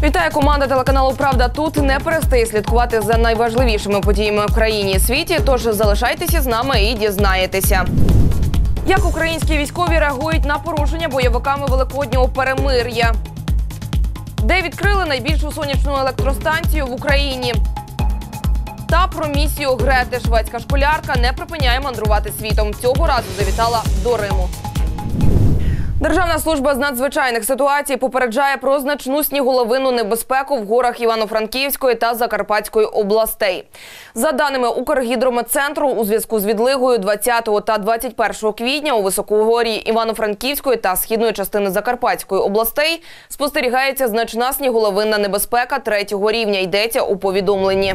Вітаю, команда телеканалу «Правда» тут не перестає слідкувати за найважливішими подіями в країні і світі, тож залишайтеся з нами і дізнаєтеся. Як українські військові реагують на порушення бойовиками великоднього перемир'я? Де відкрили найбільшу сонячну електростанцію в Україні? Та про місію Грети. Шведська школярка не припиняє мандрувати світом. Цього разу завітала до Риму. Державна служба з надзвичайних ситуацій попереджає про значну сніголовинну небезпеку в горах Івано-Франківської та Закарпатської областей. За даними Укргідрометцентру, у зв'язку з відлигою 20 та 21 квітня у високогор'ї Івано-Франківської та східної частини Закарпатської областей спостерігається значна сніголовинна небезпека 3-го рівня, йдеться у повідомленні.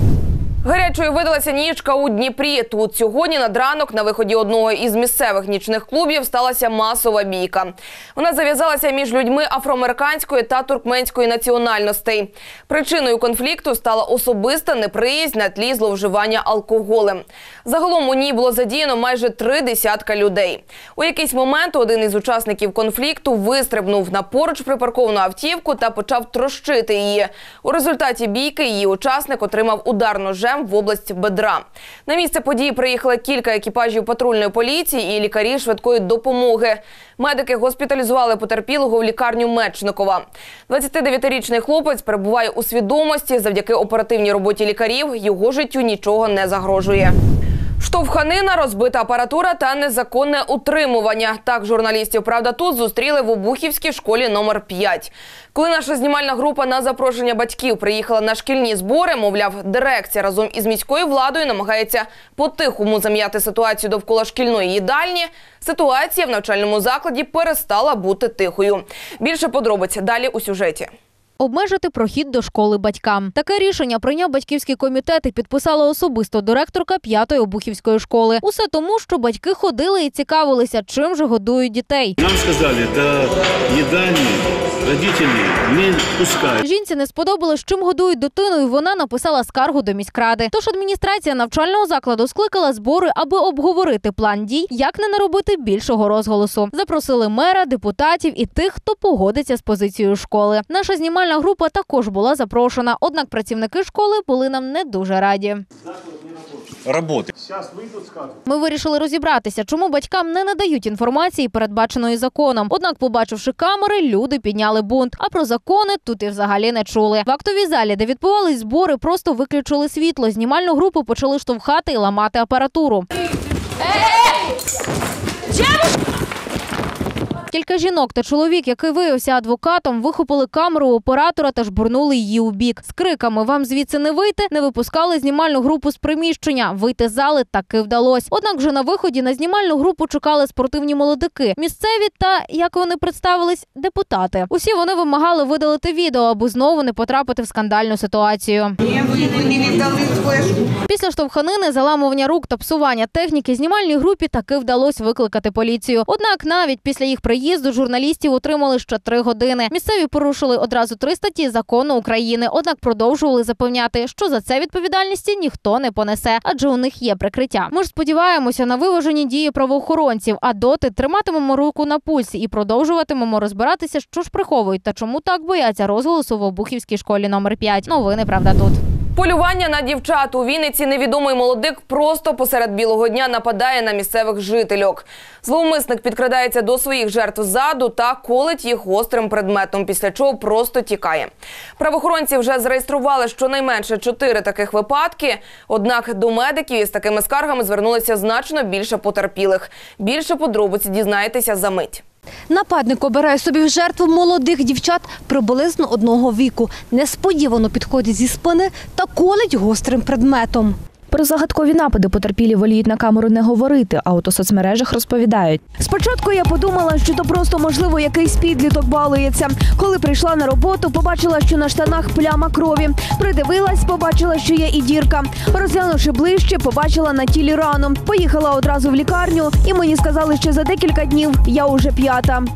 Гарячою видалася нічка у Дніпрі. Тут сьогодні над ранок на виході одного із місцевих нічних клубів сталася масова бійка. Вона зав'язалася між людьми афроамериканської та туркменської національностей. Причиною конфлікту стала особиста неприязнь на тлі зловживання алкоголем. Загалом у ній було задіяно майже 30 людей. У якийсь момент один із учасників конфлікту вистрибнув на поруч припарковану автівку та почав трощити її. У результаті бійки її учасник отримав удар ножем в область бедра. На місце події приїхали кілька екіпажів патрульної поліції і лікарі швидкої допомоги. Медики госпіталізували потерпілого в лікарню Мечникова. 29-річний хлопець перебуває у свідомості. Завдяки оперативній роботі лікарів його життю нічого не загрожує. Штовханина, розбита апаратура та незаконне утримування. Так журналістів «Правда» тут зустріли в Обухівській школі номер 5. Коли наша знімальна група на запрошення батьків приїхала на шкільні збори, мовляв, дирекція разом із міською владою намагається по-тихому зам'яти ситуацію довкола шкільної їдальні, ситуація в навчальному закладі перестала бути тихою. Більше подробиць далі у сюжеті. Обмежити прохід до школи батькам. Таке рішення прийняв батьківський комітет і підписала особисто директорка 5-ї Обухівської школи. Усе тому, що батьки ходили і цікавилися, чим же годують дітей. Нам сказали, до їдальні родителі не пускають. Жінці не сподобалось, чим годують дитину, і вона написала скаргу до міськради. Тож адміністрація навчального закладу скликала збори, аби обговорити план дій, як не наробити більшого розголосу. Запросили мера, депутатів і тих, хто погодиться з позицією школи. Наша знімальна група також була запрошена, однак працівники школи були нам не дуже раді. Роботи. Ми вирішили розібратися, чому батькам не надають інформації, передбаченої законом. Однак, побачивши камери, люди підняли бунт. А про закони тут і взагалі не чули. В актовій залі, де відбувались збори, просто виключили світло. Знімальну групу почали штовхати і ламати апаратуру. Кілька жінок та чоловік, який виявився адвокатом, вихопили камеру у оператора та жбурнули її у бік. З криками «Вам звідси не вийти!» не випускали знімальну групу з приміщення. Вийти з зали таки вдалося. Однак вже на виході на знімальну групу чекали спортивні молодики. Місцеві та, як вони представились, депутати. Усі вони вимагали видалити відео, аби знову не потрапити в скандальну ситуацію. Після штовханини, заламування рук та псування техніки знімальній групі таки вдалося викликати поліцію. Однак навіть після їх приїзду журналістів утримали ще 3 години. Місцеві порушили одразу 3 статті закону України, однак продовжували запевняти, що за це відповідальності ніхто не понесе, адже у них є прикриття. Ми ж сподіваємося на виважені дії правоохоронців, а доти триматимемо руку на пульсі і продовжуватимемо розбиратися, що ж приховують та чому так бояться розголосу в Обухівській школі номер 5. Новини «Правда» тут. Полювання на дівчат. У Вінниці невідомий молодик просто посеред білого дня нападає на місцевих жительок. Зловмисник підкрадається до своїх жертв ззаду та колить їх гострим предметом, після чого просто тікає. Правоохоронці вже зареєстрували щонайменше 4 таких випадки. Однак до медиків із такими скаргами звернулися значно більше потерпілих. Більше подробиць дізнаєтеся за мить. Нападник обирає собі в жертву молодих дівчат приблизно одного віку. Несподівано підходить зі спини та колить гострим предметом. Про загадкові напади потерпілі воліють на камеру не говорити, а от у соцмережах розповідають. Спочатку я подумала, що то просто, можливо, якийсь підліток балується. Коли прийшла на роботу, побачила, що на штанах пляма крові. Придивилась, побачила, що є і дірка. Розглянувши ближче, побачила на тілі рану. Поїхала одразу в лікарню, і мені сказали, що за декілька днів я уже 5-та.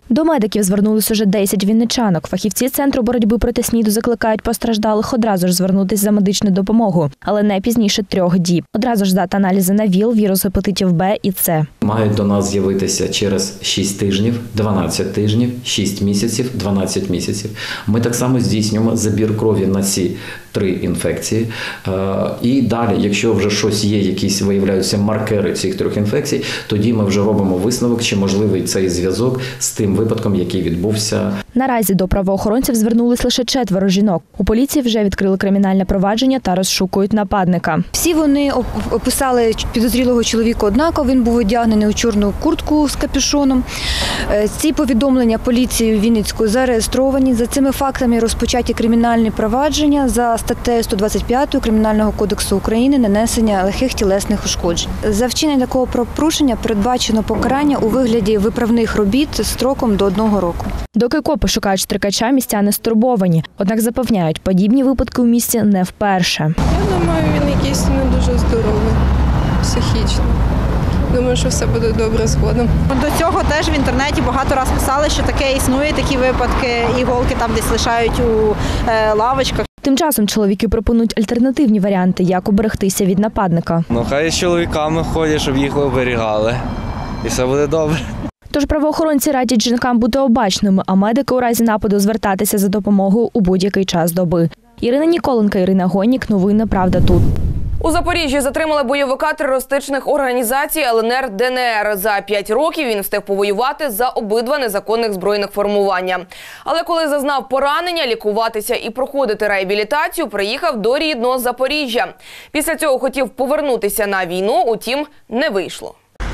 До медиків звернулись уже 10 вінничанок. Фахівці Центру боротьби проти СНІДу закликають постраждалих одразу ж звернутися за медичною допомогою, але не пізніше 3 діб. Одразу ж здати аналізи на ВІЛ, вірус гепатитів Б і С. Мають до нас з'явитися через 6 тижнів, 12 тижнів, 6 місяців, 12 місяців. Ми так само здійснюємо забір крові на ці 3 інфекції. І далі, якщо вже щось є, якісь виявляються маркери цих 3 інфекцій, тоді ми вже робимо висновок, чи можливий цей зв'язок з тим випадком, який відбувся. Наразі до правоохоронців звернулись лише 4 жінок. У поліції вже відкрили кримінальне провадження та розшукують нападника. Всі вони описали підозрілого чоловіка однаково, він був одягнений у чорну куртку з капюшоном. Ці повідомлення поліцією Вінницької зареєстровані. За цими фактами розпочаті кримінальні провадження за статтею 125 Кримінального кодексу України «Нанесення легких тілесних ушкоджень». За вчинення такого правопорушення передбачено покарання у вигляді виправних робіт строком до 1 року. Доки копи шукають штрикача, містяни стурбовані. Однак запевняють, подібні випадки у місті не вперше. Я думаю, він якийсь не дуже здоровий, психічно. Думаю, що все буде добре згодом. До цього теж в інтернеті багато разів писали, що таке існує, такі випадки, іголки там десь лишають у лавочках. Тим часом чоловіки пропонують альтернативні варіанти, як уберегтися від нападника. Хай з чоловіками ходять, щоб їх оберігали. І все буде добре. Тож правоохоронці радять жінкам бути обачними, а медики у разі нападу звертатися за допомогою у будь-який час доби. Ірина Ніколенко, Ірина Гоннік. Новини «Правда тут». У Запоріжжі затримали бойовика терористичних організацій ЛНР-ДНР. За 5 років він встиг повоювати за обидва незаконних збройних формування. Але коли зазнав поранення, лікуватися і проходити реабілітацію, приїхав до рідного Запоріжжя. Після цього хотів повернутися на війну, утім, не вийшло.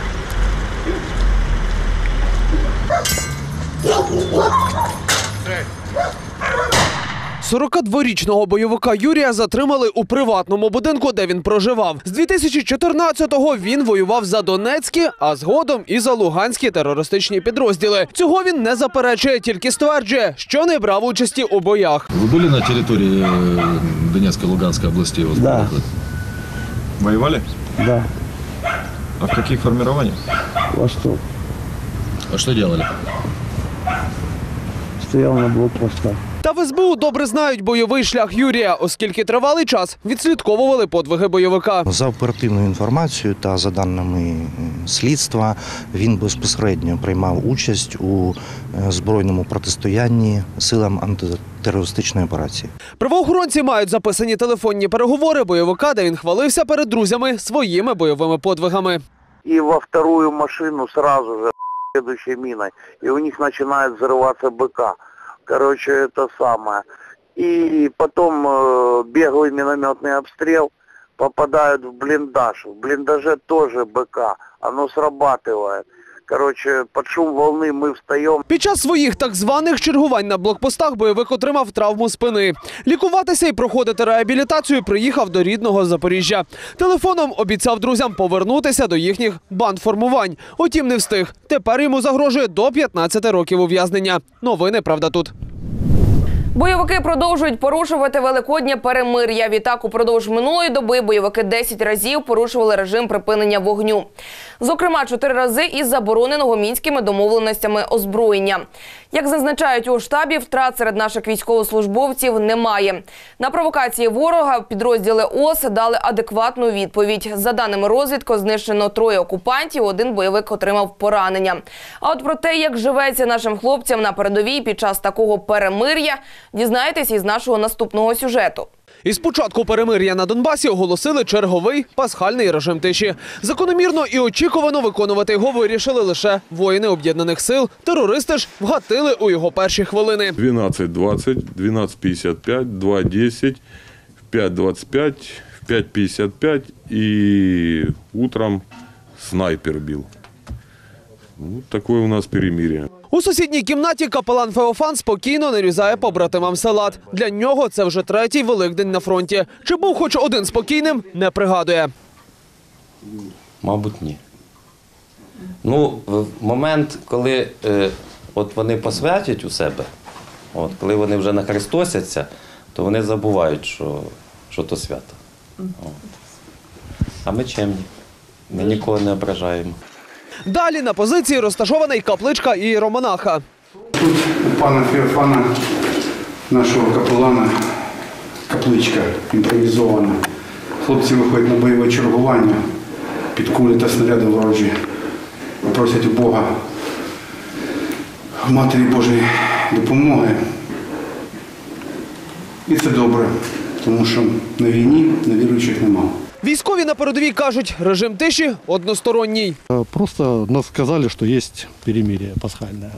42-річного бойовика Юрія затримали у приватному будинку, де він проживав. З 2014-го він воював за Донецькі, а згодом і за Луганські терористичні підрозділи. Цього він не заперечує, тільки стверджує, що не брав участі у боях. Ви були на території Донецької, Луганської областей? Да. Воювали? Да. А в яких формуваннях? Восток. А що робили? Стояв на блокпостах. Та в СБУ добре знають бойовий шлях Юрія, оскільки тривалий час відслідковували подвиги бойовика. За оперативною інформацією та за даними слідства, він безпосередньо приймав участь у збройному протистоянні силам антитерористичної операції. Правоохоронці мають записані телефонні переговори бойовика, де він хвалився перед друзями своїми бойовими подвигами. І во вторую машину сразу же следующей миной, и у них начинает взрываться БК. Короче, это самое. И потом беглый минометный обстрел, попадают в блиндаж. В блиндаже тоже БК, оно срабатывает. Короче, под шум волны мы встаем. Під час своїх так званих чергувань на блокпостах бойовик отримав травму спини. Лікуватися і проходити реабілітацію приїхав до рідного Запоріжжя. Телефоном обіцяв друзям повернутися до їхніх бандформувань. Утім, не встиг. Тепер йому загрожує до 15 років ув'язнення. Новини «Правда тут». Бойовики продовжують порушувати великоднє перемир'я. Відтак, упродовж минулої доби бойовики 10 разів порушували режим припинення вогню. Зокрема, 4 рази із забороненого мінськими домовленостями озброєння. Як зазначають у штабі, втрат серед наших військовослужбовців немає. На провокації ворога підрозділи ОС дали адекватну відповідь. За даними розвідки, знищено 3 окупантів, 1 бойовик отримав поранення. А от про те, як живеться нашим хлопцям на передовій під час такого перемир'я, дізнаєтесь із нашого наступного сюжету. Із початку перемир'я на Донбасі оголосили черговий пасхальний режим тиші. Закономірно і очікувано виконувати його вирішили лише воїни Об'єднаних сил. Терористи ж вгатили у його перші хвилини. 12:20, 12:55, 2:10, в 5:25, в 5:55 і утром снайпер бив. Таке у нас перемир'я. У сусідній кімнаті капелан Феофан спокійно нарізає побратимам салат. Для нього це вже 3-й Великдень на фронті. Чи був хоч один спокійним, не пригадує. Мабуть, ні. В момент, коли от вони посвятять у себе, коли вони вже нахрестосяться, то вони забувають, що то свято. А ми чемні. Ми нікого не ображаємо. Далі на позиції розташована й капличка ієромонаха. тут у пана Феофана, нашого капелана, капличка імпровізована. Хлопці виходять на бойове чергування під кулі та снаряди ворожі. Просять у Бога, Матері Божої допомоги. І це добре, тому що на війні невіруючих немає. Військові на передовій кажуть, режим тиші односторонній. Просто нас сказали, что есть перемирие пасхальное.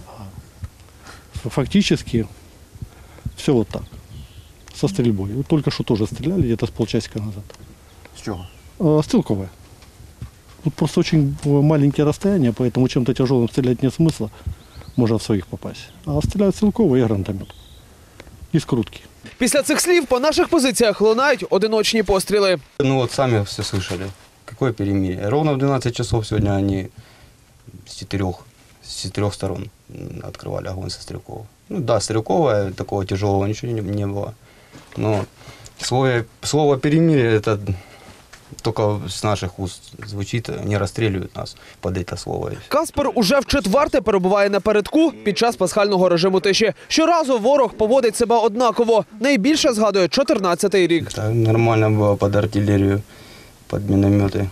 А фактически все вот так, со стрельбой. Вот только что тоже стреляли где-то с полчасика назад. С чего? Стрелковое. Тут просто очень маленькие расстояния, поэтому чем-то тяжелым стрелять нет смысла. Можно в своих попасть. А стреляют стрелковые и гранатомет. И скрутки. Після цих слів по наших позиціях лунають одиночні постріли. Ну вот сами все слышали. Какое перемирие. Ровно в 12 часов сегодня они с четырех сторон открывали огонь со стрелкового. Ну да, стрелковое, такого тяжелого ничего не было. Но слово перемирие это только с наших уст звучит, не розстрілюють нас під це слово. Каспер уже вчетверте перебуває напередку під час пасхального режиму тиші. Щоразу ворог поводить себе однаково. Найбільше згадує 14-й рік. Так, нормально було під артилерію, під міномети,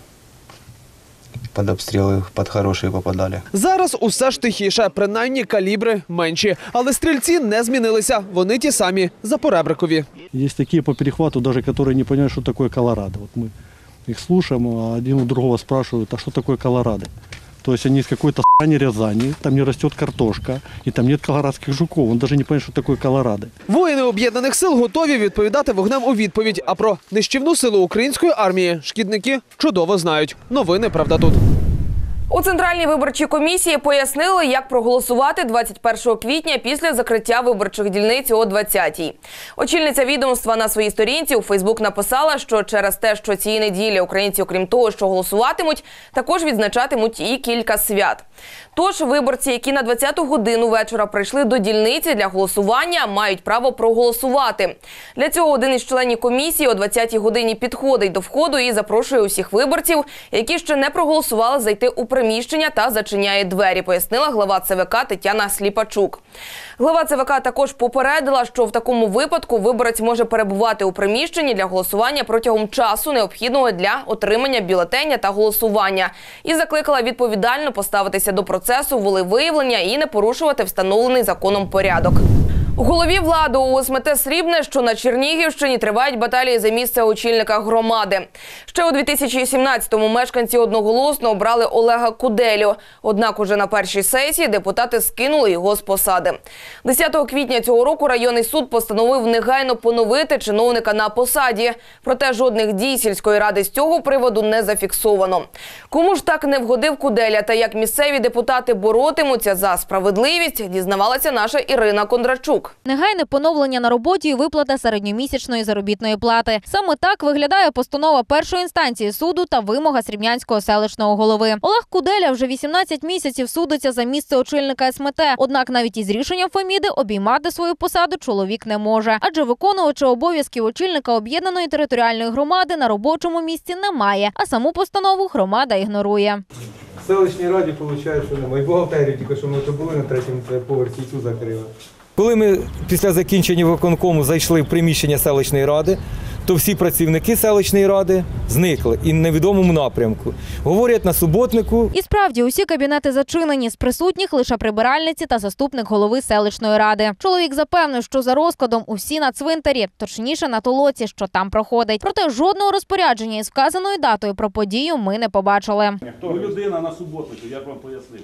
під обстріли, під хороші попадали. Зараз усе ж тихіше, принаймні калібри менші. Але стрільці не змінилися. Вони ті самі, запоребрикові. Є такі по перехвату, даже, які не розуміють, що таке Колорадо. Вот мы их слушаем, а один у другого спрашивают, а что такое Колорадо? То есть они из какой-то ***ни Рязани, там не растет картошка, и там нет колорадских жуков. Он даже не понимает, что такое Колорадо. Воїни Об'єднаних сил готові відповідати вогнем у відповідь. А про нищівну силу української армії шкідники чудово знають. Новини «Правда тут». У Центральній виборчій комісії пояснили, як проголосувати 21 квітня після закриття виборчих дільниць о 20-й. Очільниця відомства на своїй сторінці у Фейсбук написала, що через те, що цієї неділі українці, окрім того, що голосуватимуть, також відзначатимуть і кілька свят. Тож виборці, які на 20-ту годину вечора прийшли до дільниці для голосування, мають право проголосувати. Для цього один із членів комісії о 20-й годині підходить до входу і запрошує усіх виборців, які ще не проголосували, зайти у приміщення та зачиняє двері, пояснила глава ЦВК Тетяна Сліпачук. Глава ЦВК також попередила, що в такому випадку виборець може перебувати у приміщенні для голосування протягом часу, необхідного для отримання бюлетеня та голосування. І закликала відповідально поставитися до процесу волевиявлення і не порушувати встановлений законом порядок. У голові влади ОСМТ «Срібне», що на Чернігівщині, тривають баталії за місце очільника громади. Ще у 2017-му мешканці одноголосно обрали Олега Куделю. Однак уже на першій сесії депутати скинули його з посади. 10 квітня цього року районний суд постановив негайно поновити чиновника на посаді. Проте жодних дій сільської ради з цього приводу не зафіксовано. Кому ж так не вгодив Куделя та як місцеві депутати боротимуться за справедливість, дізнавалася наша Ірина Кондрачук. Негайне поновлення на роботі і виплата середньомісячної заробітної плати. Саме так виглядає постанова першої інстанції суду та вимога срібнянського селищного голови. Олег Куделя вже 18 місяців судиться за місце очільника СМТ. Однак навіть із рішенням Феміди обіймати свою посаду чоловік не може. Адже виконувача обов'язків очільника об'єднаної територіальної громади на робочому місці немає. А саму постанову громада ігнорує. В селищній раді виходить, що немає. І бухгалтерію тільки, що ми то були на третьому поверсі, і цю закрили. Коли ми після закінчення виконкому зайшли в приміщення селищної ради, то всі працівники селищної ради зникли і в невідомому напрямку. Говорять на суботнику. І справді, усі кабінети зачинені, з присутніх лише прибиральниці та заступник голови селищної ради. Чоловік запевнив, що за розкладом усі на цвинтарі, точніше на толоці, що там проходить. Проте жодного розпорядження із вказаною датою про подію ми не побачили. Хто людина на суботнику, я вам пояснив.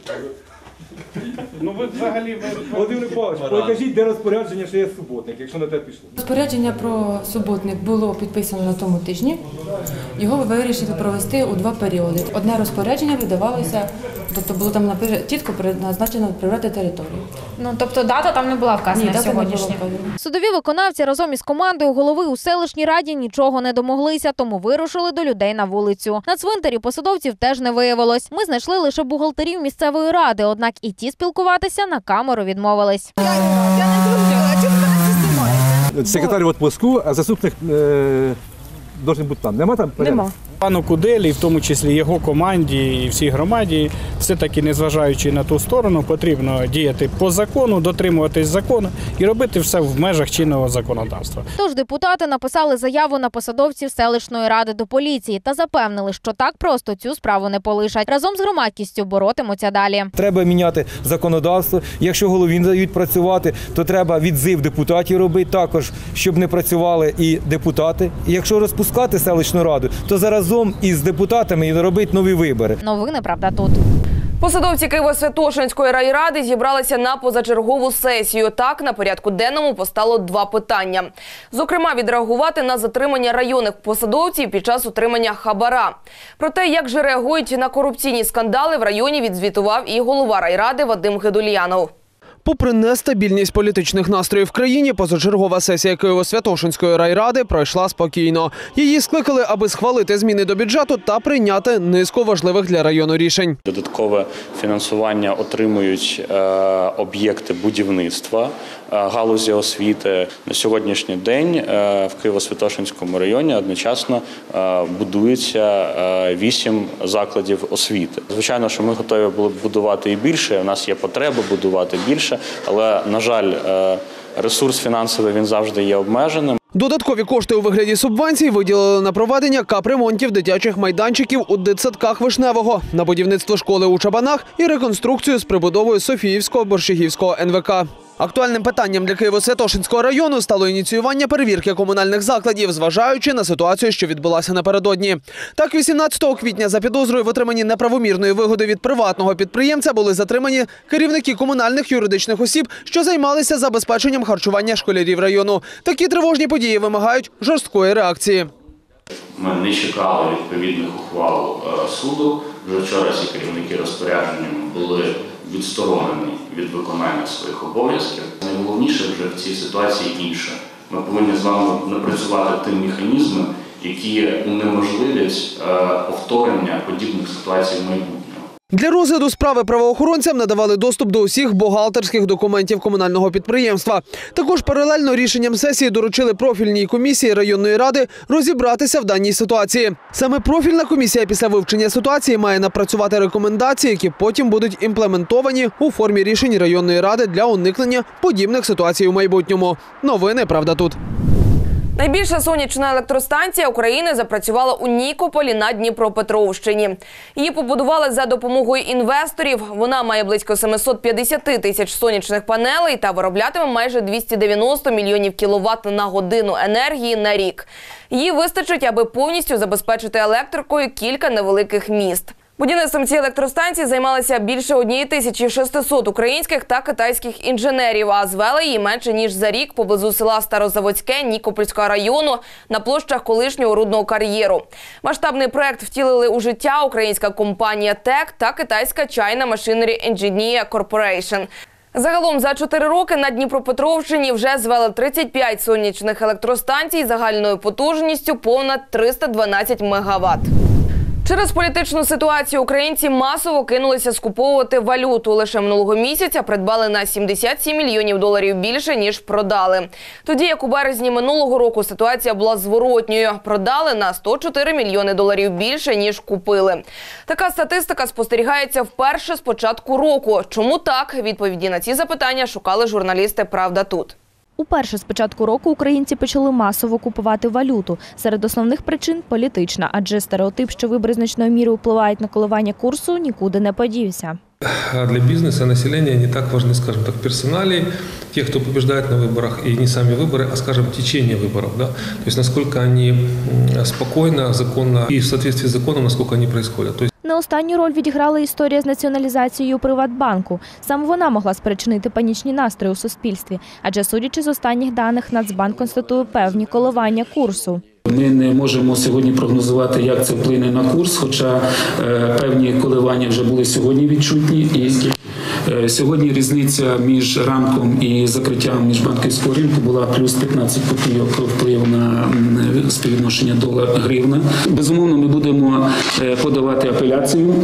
Ну ви взагалі... Володимир Павлович, покажіть, де розпорядження, що є суботник, якщо на те пішло. Розпорядження про суботник було підписано на тому тижні. Його вирішили провести у 2 періоди. Одне розпорядження видавалося, тобто було там чітко назначено прибрати територію. Ну, тобто дата там не була вказана сьогоднішня? Судові виконавці разом із командою голови у селищній раді нічого не домоглися, тому вирушили до людей на вулицю. На цвинтарі посадовців теж не виявилось. Ми знайшли лише бухгалтерів місцевої ради, однак і ті спілкуватися на камеру відмовились. Я не зрозуміла, чому ви нас знімаєте? Секретар в відпуску, а заступник должен бути там. Нема там? Нема. Пану Куделі, в тому числі його команді і всій громаді, все-таки, незважаючи на ту сторону, потрібно діяти по закону, дотримуватись закону і робити все в межах чинного законодавства. Тож депутати написали заяву на посадовців селищної ради до поліції та запевнили, що так просто цю справу не полишать. Разом з громадськістю боротимуться далі. Треба міняти законодавство. Якщо голові не дають працювати, то треба відзив депутатів робити також, щоб не працювали і депутати. І якщо розпускати селищну раду, то заразом із депутатами робити нові вибори. Новини «Правда тут». Посадовці Києво-Святошинської райради зібралися на позачергову сесію. Так, на порядку денному постало 2 питання. Зокрема, відреагувати на затримання районних посадовців під час отримання хабара. Про те, як же реагують на корупційні скандали, в районі відзвітував і голова райради Вадим Гедульянов. Попри нестабільність політичних настроїв в країні, позачергова сесія Києво-Святошинської райради пройшла спокійно. Її скликали, аби схвалити зміни до бюджету та прийняти низку важливих для району рішень. Додаткове фінансування отримують об'єкти будівництва, галузі освіти. На сьогоднішній день в Києво-Святошинському районі одночасно будується 8 закладів освіти. Звичайно, що ми готові були б будувати і більше, у нас є потреба будувати більше, але, на жаль, ресурс фінансовий, він завжди є обмеженим. Додаткові кошти у вигляді субвенцій виділили на проведення капремонтів дитячих майданчиків у дитсадках Вишневого, на будівництво школи у Чабанах і реконструкцію з прибудовою Софіївського Борщагівського НВК. Актуальним питанням для Києво-Святошинського району стало ініціювання перевірки комунальних закладів, зважаючи на ситуацію, що відбулася напередодні. Так, 18 квітня за підозрою в отриманні неправомірної вигоди від приватного підприємця були затримані керівники комунальних юридичних осіб, що займалися забезпеченням харчування школярів району. Такі тривожні події вимагають жорсткої реакції. Ми не чекали відповідних ухвал суду. Вже вчора ці керівники розпорядженням були відсторонені від виконання своїх обов'язків. Найголовніше вже в цій ситуації інше. Ми повинні з вами напрацювати ті механізми, які унеможливлять повторення подібних ситуацій в майбутньому. Для розгляду справи правоохоронцям надавали доступ до усіх бухгалтерських документів комунального підприємства. Також паралельно рішенням сесії доручили профільній комісії районної ради розібратися в даній ситуації. Саме профільна комісія після вивчення ситуації має напрацювати рекомендації, які потім будуть імплементовані у формі рішень районної ради для уникнення подібних ситуацій у майбутньому. Новини «Правда тут». Найбільша сонячна електростанція України запрацювала у Нікополі на Дніпропетровщині. Її побудували за допомогою інвесторів. Вона має близько 750 тисяч сонячних панелей та вироблятиме майже 290 мільйонів кіловат на годину енергії на рік. Її вистачить, аби повністю забезпечити електрикою кілька невеликих міст. Будівництвом цієї електростанції займалися більше 1600 українських та китайських інженерів, а звели її менше ніж за рік поблизу села Старозаводське Нікопольського району на площах колишнього рудного кар'єру. Масштабний проект втілили у життя українська компанія ТЕК та китайська China Machinery Engineer Corporation. Загалом за 4 роки на Дніпропетровщині вже звели 35 сонячних електростанцій загальною потужністю понад 312 мегаватт. Через політичну ситуацію українці масово кинулися скуповувати валюту. Лише минулого місяця придбали на 77 мільйонів доларів більше, ніж продали. Тоді, як у березні минулого року, ситуація була зворотньою. Продали на 104 мільйони доларів більше, ніж купили. Така статистика спостерігається вперше з початку року. Чому так? Відповіді на ці запитання шукали журналісти «Правда тут». Уперше з початку року українці почали масово купувати валюту. Серед основних причин – політична, адже стереотип, що вибори значною мірою впливають на коливання курсу, нікуди не подівся. Для бизнеса, населения не так важны, скажем так, персоналии, тех, кто побеждает на выборах, и не сами выборы, а, скажем, течение выборов. Да? То есть, насколько они спокойно, законно и в соответствии с законом, насколько они происходят. То есть... Не останню роль відіграла історія з націоналізацією Приватбанку. Саме вона могла спричинити панічні настрої у суспільстві, адже, судячи з останніх даних, Нацбанк констатує певні коливання курсу. Ми не можемо сьогодні прогнозувати, як це вплине на курс, хоча певні коливання вже були сьогодні відчутні. І сьогодні різниця між ранком і закриттям міжбанківського ринку була плюс 15 копійок впливу на співвідношення долар-гривна. Безумовно, ми будемо подавати апеляцію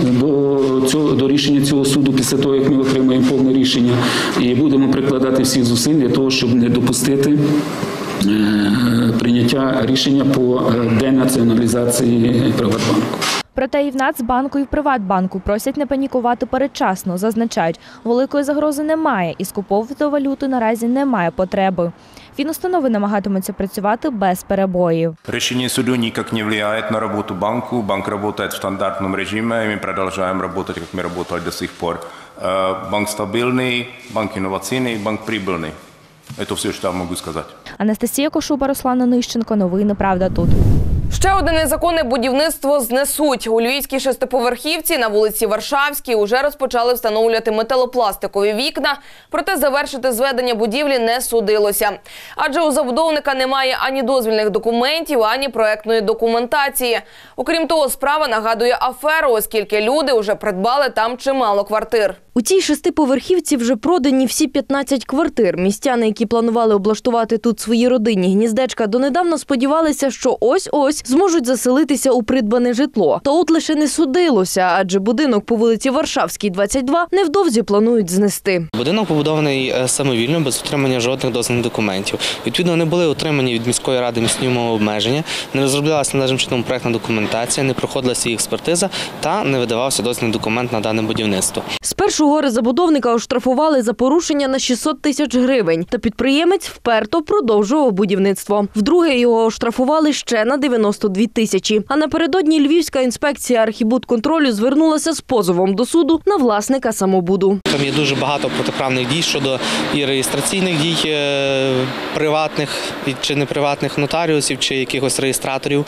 до рішення цього суду після того, як ми отримаємо повне рішення. І будемо прикладати всіх зусиль для того, щоб не допустити прийняття рішення по денаціоналізації Приватбанку. Проте і в Нацбанку, і в Приватбанку просять не панікувати передчасно. Зазначають, великої загрози немає і скуповувати валюту наразі немає потреби. Фінустанови намагатимуться працювати без перебоїв. Решение суду никак не влияет на работу банку. Банк работает в стандартном режиме, и мы продолжаем работать, как мы работали до сих пор. Банк стабильный, банк инновационный, банк прибыльный. Это все, что я могу сказать. Анастасія Кошуба, Руслан Онищенко. Новини «Правда тут». Ще одне незаконне будівництво знесуть. У львівській шестиповерхівці на вулиці Варшавській уже розпочали встановлювати металопластикові вікна, проте завершити зведення будівлі не судилося. Адже у забудовника немає ані дозвільних документів, ані проектної документації. Окрім того, справа нагадує аферу, оскільки люди вже придбали там чимало квартир. У цій шестиповерхівці вже продані всі 15 квартир. Містяни, які планували облаштувати тут свої родинні гніздечка, донедавна сподівалися, що ось-ось зможуть заселитися у придбане житло. Та от лише не судилося, адже будинок по вулиці Варшавській, 22, невдовзі планують знести. Будинок побудований самовільно, без отримання жодних дозвільних документів. Відповідно, не були отримані від міської ради місцеві умови обмеження, не розроблялася належним чином проектна документація, не проходилася її експертиза та не видавався дозвільний документ на дане будівництво. Спершу горе-забудовника оштрафували за порушення на 600 тисяч гривень, та підприємець вперто продовжував будівництво. Вдруге його оштрафували ще на 92 тисячі. А напередодні Львівська інспекція архібудконтролю звернулася з позовом до суду на власника самобуду. Там є дуже багато протиправних дій щодо і реєстраційних дій приватних чи неприватних нотаріусів чи якихось реєстраторів,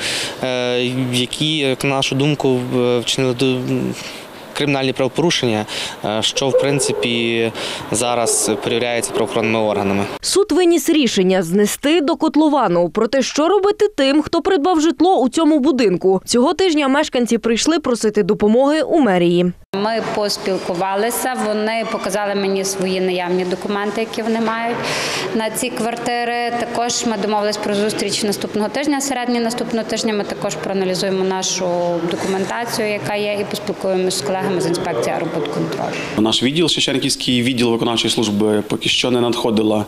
які, на нашу думку, вчинили кримінальні правопорушення, що, в принципі, зараз перевіряється правоохоронними органами. Суд виніс рішення знести до котловану. Проте, що робити тим, хто придбав житло у цьому будинку? Цього тижня мешканці прийшли просити допомоги у мерії. Ми поспілкувалися, вони показали мені свої наявні документи, які вони мають на ці квартири. Також ми домовились про зустріч наступного тижня, середині наступного тижня ми також проаналізуємо нашу документацію, яка є, і поспілкуємося з колегами з інспекції архібудконтролю. Наш відділ, Шевченківський відділ виконавчої служби, поки що не надходило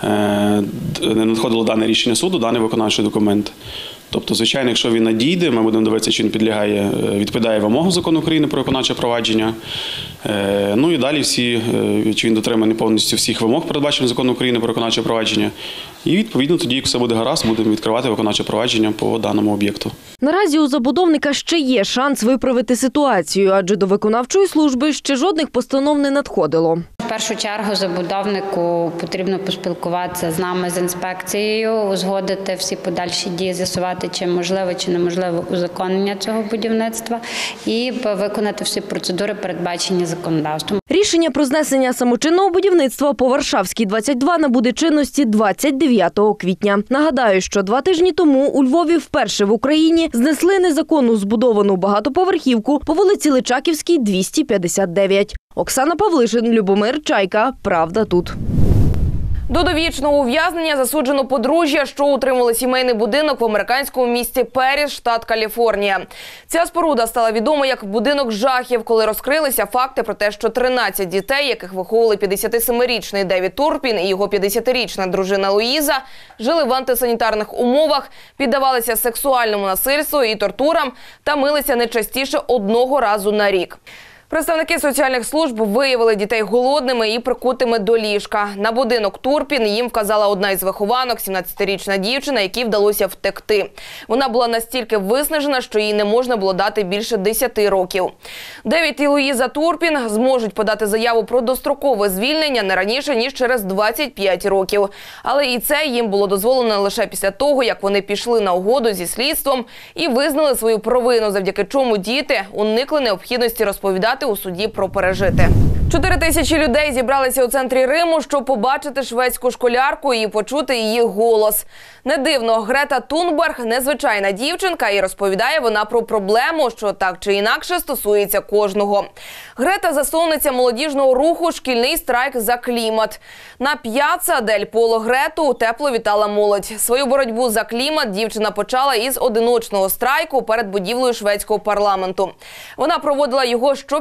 дане рішення суду, даний виконавчий документ. Тобто, звичайно, якщо він надійде, ми будемо дивитися, чи він відповідає вимогам закону України про виконавче провадження. Ну і далі чи він дотриманий повністю всіх вимог, передбачених законом України про виконавче провадження. І відповідно тоді, як все буде гаразд, будемо відкривати виконавче провадження по даному об'єкту. Наразі у забудовника ще є шанс виправити ситуацію, адже до виконавчої служби ще жодних постанов не надходило. В першу чергу забудовнику потрібно поспілкуватися з нами, з інспекцією, узгодити всі подальші дії, з'ясувати, чи можливо, чи неможливо узаконення цього будівництва і виконати всі процедури, передбачені законодавством. Рішення про знесення самочинного будівництва по Варшавській, 22 набуде чинності 29 квітня. Нагадаю, що 2 тижні тому у Львові вперше в Україні знесли незаконно збудовану багатоповерхівку по вулиці Личаківській, 259. Оксана Павлишин, Любомир Чайка. Правда тут. До довічного ув'язнення засуджено подружжя, що утримували сімейний будинок в американському місті Перріс, штат Каліфорнія. Ця споруда стала відома як будинок жахів, коли розкрилися факти про те, що 13 дітей, яких виховували 57-річний Девід Турпін і його 50-річна дружина Луїза, жили в антисанітарних умовах, піддавалися сексуальному насильству і тортурам та милися не частіше 1 разу на рік. Представники соціальних служб виявили дітей голодними і прикутими до ліжка. На будинок Турпін їм вказала одна із вихованок, 17-річна дівчина, якій вдалося втекти. Вона була настільки виснажена, що їй не можна було дати більше 10 років. Девід і Луїза Турпін зможуть подати заяву про дострокове звільнення не раніше, ніж через 25 років. Але і це їм було дозволено лише після того, як вони пішли на угоду зі слідством і визнали свою провину, завдяки чому діти уникли необхідності розповідати у суді про пережите. 4 тисячі людей зібралися у центрі Риму, щоб побачити шведську школярку і почути її голос. Не дивно, Грета Тунберг – незвичайна дівчинка, і розповідає вона про проблему, що так чи інакше стосується кожного. Грета – засновниця молодіжного руху «Шкільний страйк за клімат». На П'яцца дель Поло Грету тепло вітала молодь. Свою боротьбу за клімат дівчина почала із одиночного страйку перед будівлею шведського парламенту. Вона проводила його щоп'ятниці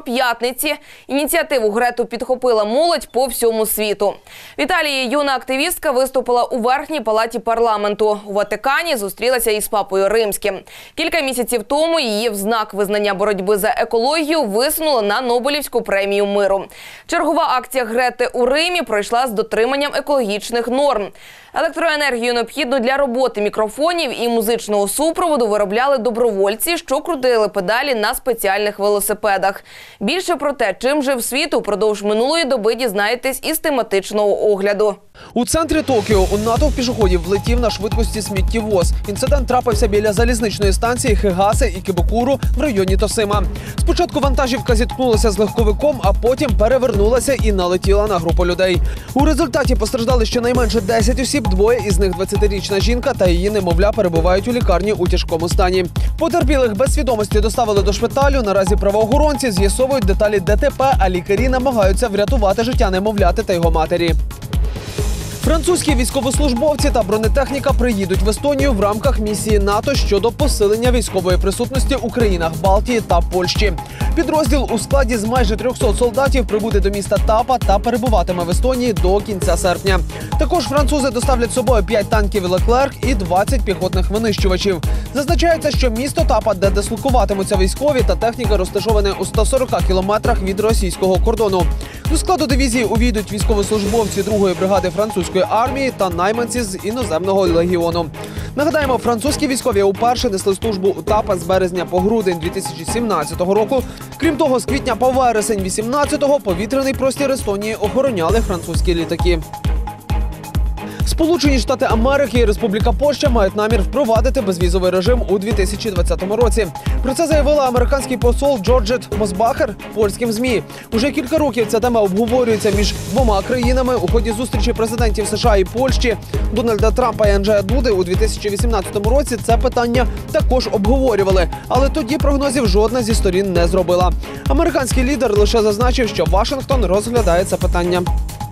п'ятниці. Ініціативу Грету підхопила молодь по всьому світу. В Італії юна активістка виступила у Верхній палаті парламенту. У Ватикані зустрілася із папою Римським. Кілька місяців тому її в знак визнання боротьби за екологію висунули на Нобелівську премію миру. Чергова акція Грети у Римі пройшла з дотриманням екологічних норм. Електроенергію, необхідну для роботи мікрофонів і музичного супроводу, виробляли добровольці, що крутили педалі на спеціальних велосипедах. Більше про те, чим жив світ, упродовж минулої доби дізнаєтесь із тематичного огляду. У центрі Токіо у натовп пішоходів влетів на швидкості сміттєвоз. Інцидент трапився біля залізничної станції Хигасе і Кібокуру в районі Тосима. Спочатку вантажівка зіткнулася з легковиком, а потім перевернулася і налетіла на групу людей. У результаті постраждали щонайменше 10 осіб, двоє із них 20-річна жінка та її немовля перебувають у лікарні у тяжкому стані. Потерпілих без свідомості доставили до шпиталю. Наразі правоохоронці з'ясовують деталі ДТП, а лікарі намагаються врятувати життя немовляти та його матері. Французькі військовослужбовці та бронетехніка приїдуть в Естонію в рамках місії НАТО щодо посилення військової присутності у країнах Балтії та Польщі. Підрозділ у складі з майже 300 солдатів прибуде до міста Тапа та перебуватиме в Естонії до кінця серпня. Також французи доставлять з собою 5 танків «Леклерк» і 20 піхотних винищувачів. Зазначається, що місто Тапа, де дислокуватимуться військові та техніка, розташоване у 140 кілометрах від російського кордону. До складу дивізії увійдуть військовослужбовці 2-ї бригади французької армії та найманці з іноземного легіону. Нагадаємо, французькі військові уперше несли службу у Тапа з березня по грудень 2017 року. Крім того, з квітня по вересень 2018-го повітряний простір Естонії охороняли французькі літаки. Сполучені Штати Америки і Республіка Польща мають намір впровадити безвізовий режим у 2020 році. Про це заявила американський посол Джорджет Мосбахер польським ЗМІ. Уже кілька років ця тема обговорюється між двома країнами. У ході зустрічі президентів США і Польщі Дональда Трампа і Анджея Дуди у 2018 році це питання також обговорювали. Але тоді прогнозів жодна зі сторін не зробила. Американський лідер лише зазначив, що Вашингтон розглядає це питання.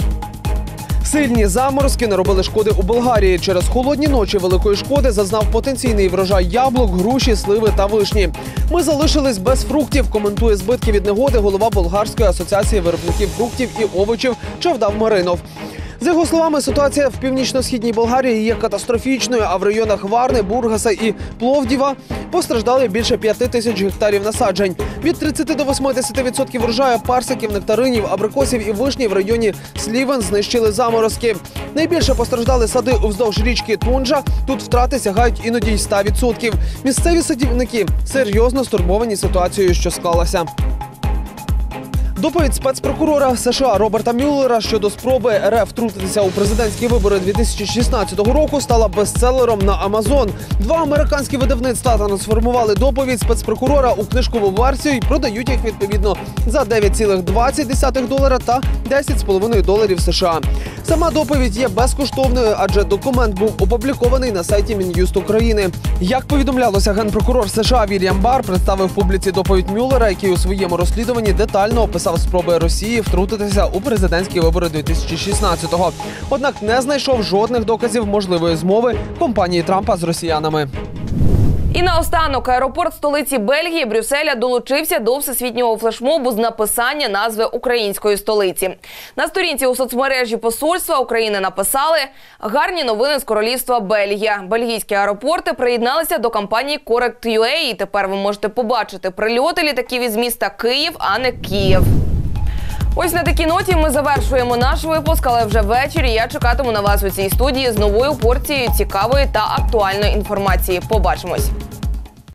Сильні заморозки наробили шкоди у Болгарії. Через холодні ночі великої шкоди зазнав потенційний врожай яблук, груші, сливи та вишні. Ми залишились без фруктів, коментує збитки від негоди голова Болгарської асоціації виробників фруктів і овочів Чавдав Маринов. За його словами, ситуація в північно-східній Болгарії є катастрофічною, а в районах Варни, Бургаса і Пловдіва постраждали більше 5 тисяч гектарів насаджень. Від 30 до 80% врожаю персиків, нектаринів, абрикосів і вишні в районі Слівен знищили заморозки. Найбільше постраждали сади уздовж річки Тунджа. Тут втрати сягають іноді й 100%. Місцеві садівники серйозно стурбовані ситуацією, що склалася. Доповідь спецпрокурора США Роберта Мюллера щодо спроби РФ втрутитися у президентські вибори 2016 року стала бестселером на Амазон. Два американські видавництва трансформували доповідь спецпрокурора у книжкову версію і продають їх відповідно за $9,20 та $10,5 США. Сама доповідь є безкоштовною, адже документ був опублікований на сайті Мін'юст України. Як повідомлялося, генпрокурор США Вільям Барр представив публіці доповідь Мюллера, який у своєму розслідуванні детально описав спроби Росії втрутитися у президентські вибори 2016-го. Однак не знайшов жодних доказів можливої змови компанії Трампа з росіянами. І наостанок, аеропорт столиці Бельгії Брюсселя долучився до всесвітнього флешмобу з написання назви української столиці. На сторінці у соцмережі посольства України написали «Гарні новини з королівства Бельгія». Бельгійські аеропорти приєдналися до кампанії Correct.ua, і тепер ви можете побачити прильоти літаків із міста Київ, а не Київ. Ось на такій ноті ми завершуємо наш випуск, але вже ввечері я чекатиму на вас у цій студії з новою порцією цікавої та актуальної інформації. Побачимось!